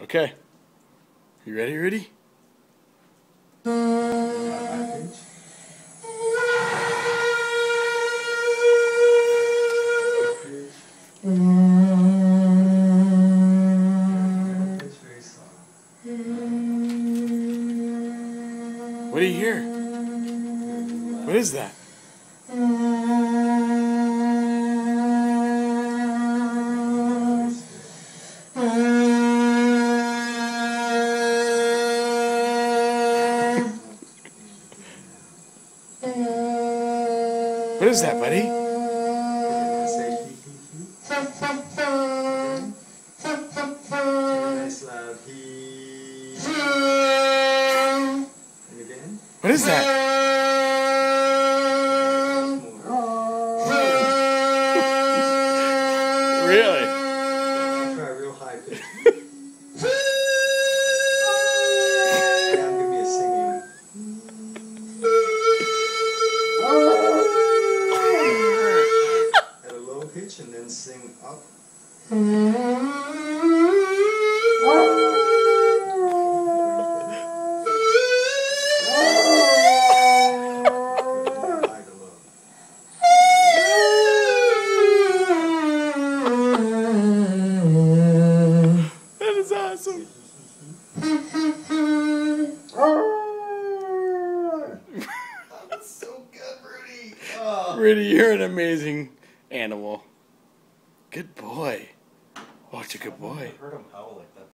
Okay. You ready, Rudy? What do you hear? What is that? What is that, buddy? Nice loud he. And again. What is that? Really? Try real high pitch. Now give me a singing. At a low pitch and then sing up. That is awesome. That's so good, Rudy. Oh. Rudy, you're an amazing animal. Good boy. Oh, it's a good boy. I've heard him howl like that.